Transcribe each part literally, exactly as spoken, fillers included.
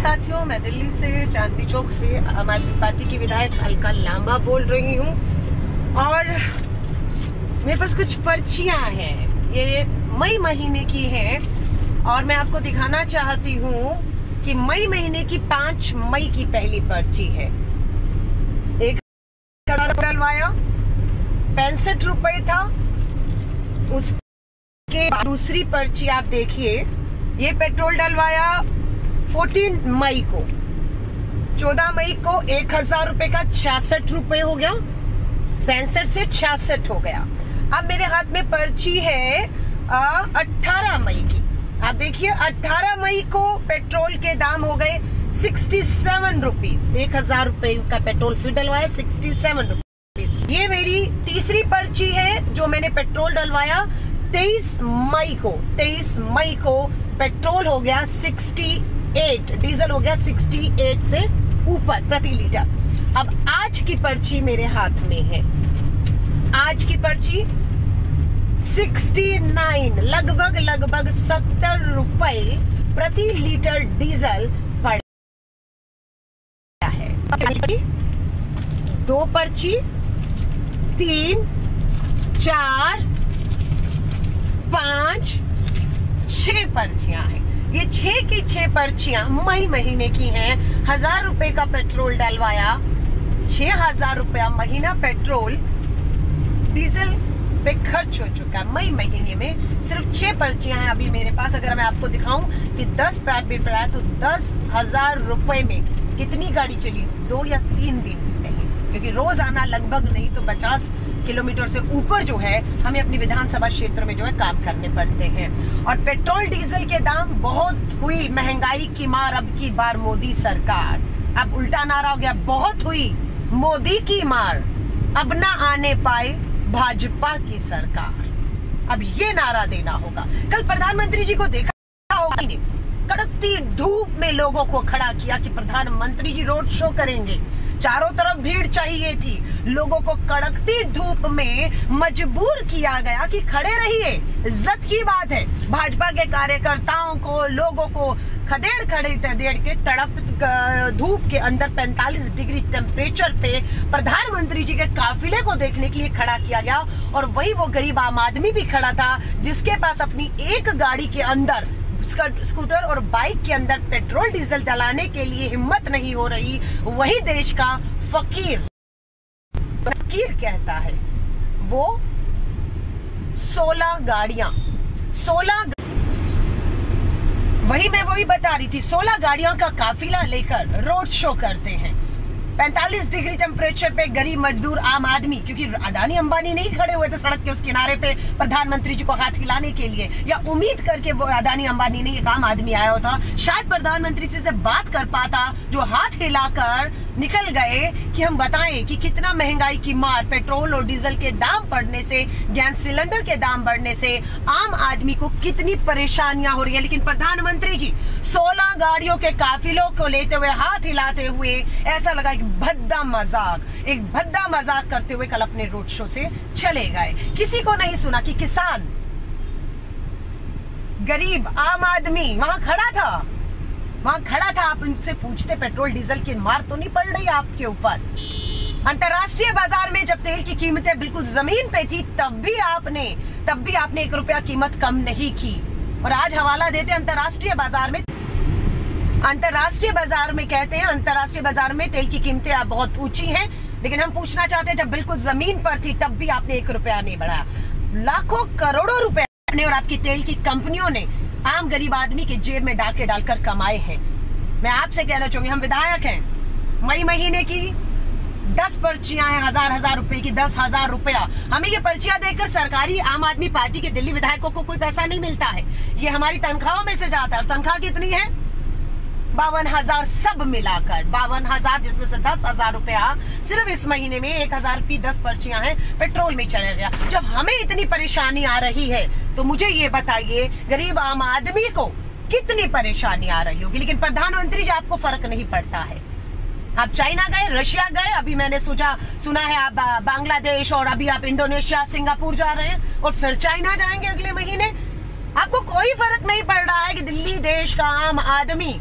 साथियों, मैं दिल्ली से चांदनी चौक से आम आदमी पार्टी की विधायक अलका लांबा बोल रही हूँ और मेरे पास कुछ पर्चियां हैं। ये मई महीने की हैं और मैं आपको दिखाना चाहती हूँ कि मई महीने की पांच मई की पहली पर्ची है। एक हजार डलवाया, पैंसठ रुपए था। उसके दूसरी पर्ची आप देखिए, ये पेट्रोल डलवाया चौदह मई को, चौदह मई को एक हजार रुपए का छियासठ रुपए हो गया, पैंसठ से छियासठ हो गया। अब मेरे हाथ में पर्ची है अठारह मई की। आप देखिए, अठारह मई को पेट्रोल के दाम हो गए सड़सठ रुपीस। एक हजार रुपए का पेट्रोल फिर डलवाया, सड़सठ रुपीस। ये मेरी तीसरी पर्ची है जो मैंने पेट्रोल डलवाया तेईस मई को। तेईस मई को पेट्रोल हो गया अड़सठ, डीजल हो गया अड़सठ से ऊपर प्रति लीटर। अब आज की पर्ची मेरे हाथ में है। आज की पर्ची उनहत्तर, लगभग लगभग सत्तर रुपए प्रति लीटर डीजल पड़ है। दो पर्ची, तीन, चार, पांच, छह पर्चियां हैं। ये छह की छह पर्चियां मई महीने की हैं। हजार रुपए का पेट्रोल डलवाया, छह हजार रुपया महीना पेट्रोल डीजल पे खर्च हो चुका है। मई महीने में सिर्फ छह पर्चियां हैं अभी मेरे पास। अगर मैं आपको दिखाऊं कि दस पैर बिल पड़ा है तो दस हजार रुपए में कितनी गाड़ी चली? दो या तीन दिन नहीं, क्योंकि रोज आना लगभग नहीं तो पचास किलोमीटर से ऊपर जो है हमें अपनी विधानसभा क्षेत्र में जो है काम करने पड़ते हैं। और पेट्रोल डीजल के दाम बहुत हुई, महंगाई की मार अब की बार मोदी सरकार। अब उल्टा नारा हो गया, बहुत हुई मोदी की मार, अब ना आने पाए भाजपा की सरकार। अब ये नारा देना होगा। कल प्रधानमंत्री जी को देखा होगा, कड़कती धूप में लोगों को खड़ा किया कि प्रधानमंत्री जी रोड शो करेंगे। चारों तरफ भीड़ चाहिए थी, लोगों को कड़कती धूप में मजबूर किया गया कि खड़े रहिए। इज्जत की बात है। भाजपा के कार्यकर्ताओं को, लोगों को खदेड़ खड़े तदेड़ के तड़प धूप के अंदर पैंतालीस डिग्री टेम्परेचर पे प्रधानमंत्री जी के काफिले को देखने के लिए खड़ा किया गया। और वही वो गरीब आम आदमी भी खड़ा था जिसके पास अपनी एक गाड़ी के अंदर, स्कूटर और बाइक के अंदर पेट्रोल डीजल डलाने के लिए हिम्मत नहीं हो रही। वही देश का फकीर फकीर कहता है वो सोलह गाड़ियां, सोलह, वही मैं वही बता रही थी, सोलह गाड़ियों का काफिला लेकर रोड शो करते हैं। पैंतालीस डिग्री टेम्परेचर पे गरीब मजदूर आम आदमी, क्योंकि अदानी अंबानी नहीं खड़े हुए थे सड़क के उस किनारे पे प्रधानमंत्री जी को हाथ हिलाने के लिए, या उम्मीद करके वो अदानी अंबानी नहीं, एक आम आदमी आया था शायद प्रधानमंत्री जी से बात कर पाता, जो हाथ हिलाकर निकल गए कि हम बताएं कि कितना महंगाई की मार, पेट्रोल और डीजल के दाम बढ़ने से, गैस सिलेंडर के दाम बढ़ने से आम आदमी को कितनी परेशानियां हो रही है। लेकिन प्रधानमंत्री जी सोलह गाड़ियों के काफिलों को लेते हुए, हाथ हिलाते हुए, ऐसा लगा भद्दा मजाक, एक भद्दा मजाक करते हुए कल अपने रोड शो से चले गए। किसी को नहीं सुना कि किसान, गरीब आम आदमी वहां खड़ा था, वहां खड़ा था। आप उनसे पूछते पेट्रोल डीजल की मार तो नहीं पड़ रही आपके ऊपर? अंतर्राष्ट्रीय बाजार में जब तेल की कीमतें बिल्कुल जमीन पे थी तब भी आपने तब भी आपने एक रुपया कीमत कम नहीं की। और आज हवाला देते अंतर्राष्ट्रीय बाजार में, अंतर्राष्ट्रीय बाजार में कहते हैं अंतर्राष्ट्रीय बाजार में तेल की कीमतें अब बहुत ऊंची हैं, लेकिन हम पूछना चाहते हैं जब बिल्कुल जमीन पर थी तब भी आपने एक रुपया नहीं बढ़ाया। लाखों करोड़ों रुपए आपने और आपकी तेल की कंपनियों ने आम गरीब आदमी के जेब में डाके डालकर कमाए हैं। मैं आपसे कहना चाहूंगी, हम विधायक हैं, मई महीने की दस पर्चियां हैं, हजार हजार रुपए की, दस हजार रुपया। हमें ये पर्चियां देकर सरकारी आम आदमी पार्टी के दिल्ली विधायकों को कोई पैसा नहीं मिलता है, ये हमारी तनख्वाहों में से जाता है। और तनख्वाह कितनी है? बावन हजार सब मिलाकर, बावन हजार, जिसमें से दस हजार रुपया सिर्फ इस महीने में एक हजार की दस पर्चियां हैं पेट्रोल में चला गया। जब हमें इतनी परेशानी आ रही है तो मुझे ये बताइए गरीब आम आदमी को कितनी परेशानी आ रही होगी। लेकिन प्रधानमंत्री जी आपको फर्क नहीं पड़ता है। आप चाइना गए, रशिया गए, अभी मैंने सोचा सुना है आप बांग्लादेश, और अभी आप इंडोनेशिया, सिंगापुर जा रहे हैं और फिर चाइना जाएंगे अगले महीने। आपको कोई फर्क नहीं पड़ रहा है कि दिल्ली देश का आम आदमी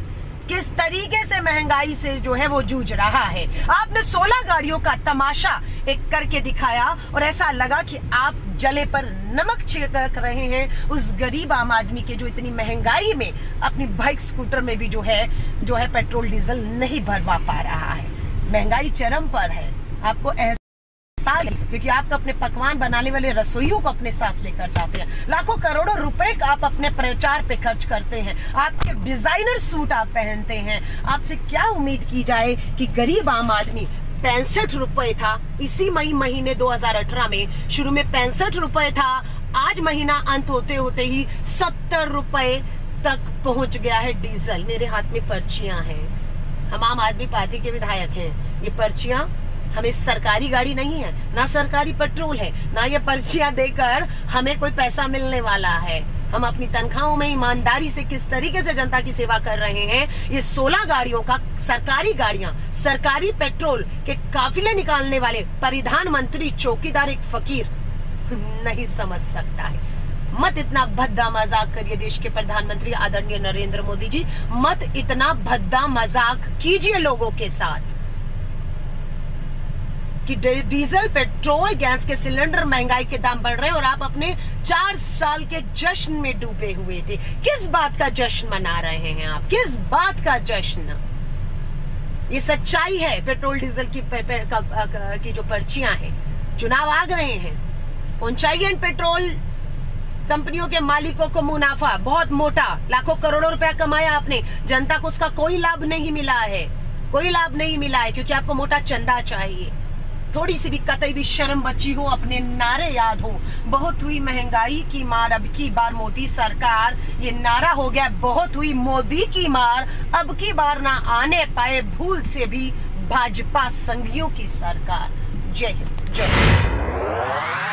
किस तरीके से महंगाई से जो है वो जूझ रहा है। आपने सोलह गाड़ियों का तमाशा एक करके दिखाया और ऐसा लगा कि आप जले पर नमक छिड़क रहे हैं उस गरीब आम आदमी के जो इतनी महंगाई में अपनी बाइक स्कूटर में भी जो है जो है पेट्रोल डीजल नहीं भरवा पा रहा है। महंगाई चरम पर है, आपको एहसास है, क्योंकि आप तो अपने पकवान बनाने वाले रसोइयों को अपने साथ लेकर जाते हैं। लाखों करोड़ों रुपए आप अपने प्रचार पे खर्च करते हैं, आपके डिजाइनर सूट आप पहनते हैं। आपसे क्या उम्मीद की जाए कि गरीब आम आदमी पैंसठ रुपए था इसी मई महीने दो हज़ार अठारह में, शुरू में पैंसठ रुपए था, आज महीना अंत होते होते ही सत्तर रुपए तक पहुंच गया है डीजल। मेरे हाथ में पर्चियां हैं, हम आम आदमी पार्टी के विधायक हैं। ये पर्चियां हमें सरकारी गाड़ी नहीं है, ना सरकारी पेट्रोल है, ना ये पर्चियां देकर हमें कोई पैसा मिलने वाला है। हम अपनी तनख्वाहों में ईमानदारी से किस तरीके से जनता की सेवा कर रहे हैं, ये सोलह गाड़ियों का सरकारी गाड़ियां, सरकारी पेट्रोल के काफिले निकालने वाले परिधान मंत्री चौकीदार एक फकीर नहीं समझ सकता है। मत इतना भद्दा मजाक करिए देश के प्रधानमंत्री आदरणीय नरेंद्र मोदी जी, मत इतना भद्दा मजाक कीजिए लोगों के साथ कि डीजल पेट्रोल गैस के सिलेंडर महंगाई के दाम बढ़ रहे हैं और आप अपने चार साल के जश्न में डूबे हुए थे। किस बात का जश्न मना रहे हैं आप, किस बात का जश्न? ये सच्चाई है। पेट्रोल डीजल की पे, पे, का, का, की जो पर्चियां हैं, चुनाव आ गए हैं, पहुंचाइए इन पेट्रोल कंपनियों के मालिकों को मुनाफा, बहुत मोटा, लाखों करोड़ों रुपया कमाया आपने, जनता को उसका कोई लाभ नहीं मिला है, कोई लाभ नहीं मिला है, क्योंकि आपको मोटा चंदा चाहिए। थोड़ी सी भी कतई भी शर्म बची हो, अपने नारे याद हो, बहुत हुई महंगाई की मार अब की बार मोदी सरकार, ये नारा हो गया बहुत हुई मोदी की मार, अब की बार ना आने पाए भूल से भी भाजपा संघियों की सरकार। जय हिंद, जय हिंद।